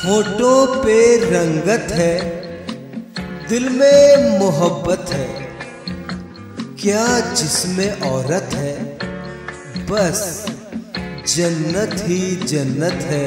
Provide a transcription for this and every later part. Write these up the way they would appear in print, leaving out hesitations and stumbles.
होठों पे रंगत है, दिल में मोहब्बत है, क्या जिसमें औरत है, बस जन्नत ही जन्नत है।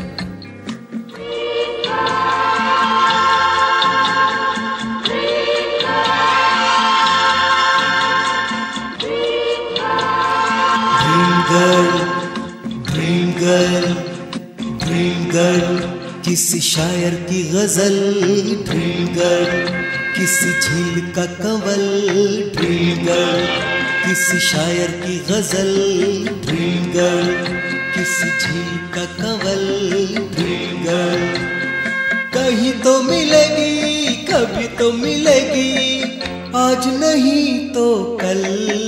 ड्रीम गर्ल, ड्रीम गर्ल, किसी शायर की गजल, ड्रीम गर्ल, किसी झील का कंवल, ड्रीम गर्ल, किसी शायर की गजल, ड्रीम गर्ल, किसी झील का कंवल, ड्रीम गर्ल। कहीं तो मिलेगी, कभी तो मिलेगी, आज नहीं तो कल।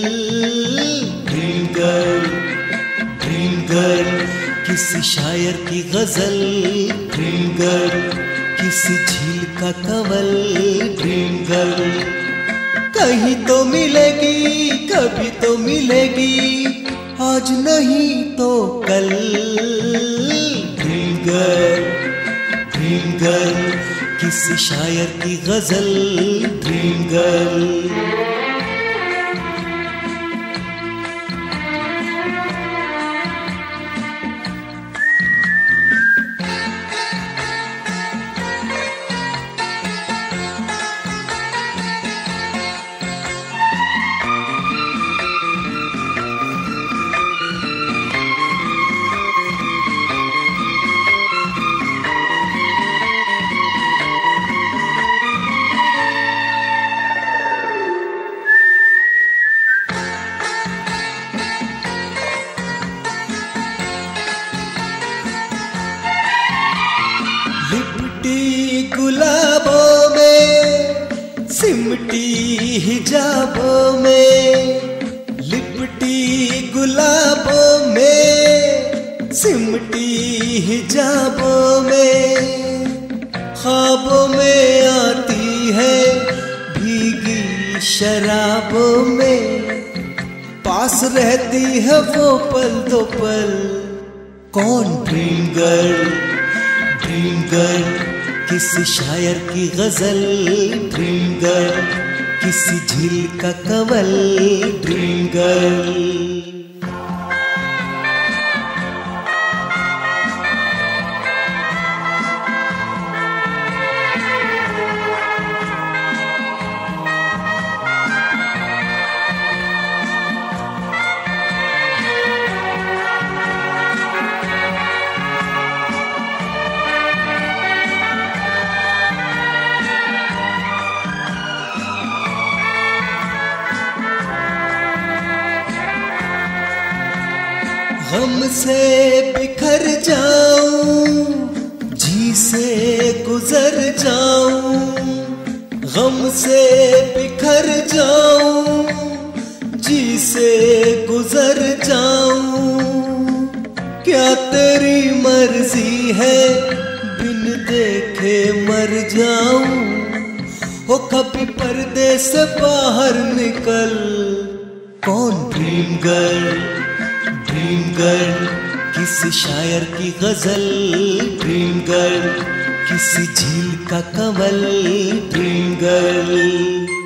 ड्रीम गर्ल, ड्रीम गर्ल, किसी शायर की गजल, ड्रीम गर्ल, किसी झील का कंवल, ड्रीम गर्ल। कहीं तो मिलेगी, कभी तो मिलेगी, आज नहीं तो कल। ड्रीम गर्ल, ड्रीम गर्ल, किसी शायर की गजल, ड्रीम गर्ल। लिपटी गुलाबों में, सिमटी हिजाबों में, लिपटी गुलाबों में, सिमटी हिजाबों में, ख्वाबों में आती है भीगी शराबों में, पास रहती है वो पल दो पल। कौन ड्रीम गर्ल, ड्रीम गर्ल, किसी शायर की गजल, ड्रीम गर्ल, किसी झील का कंवल, ड्रीम गर्ल। गम से बिखर जाऊं, जी से गुजर जाऊं, गम से बिखर जाऊं, जी से गुजर जाऊं। क्या तेरी मर्जी है, बिन देखे मर जाऊं, हो कभी पर्दे से बाहर निकल। कौन ड्रीम गर्ल, ड्रीम गर्ल, किसी शायर की गजल, ड्रीम गर्ल, किसी झील का कंवल, ड्रीम गर्ल।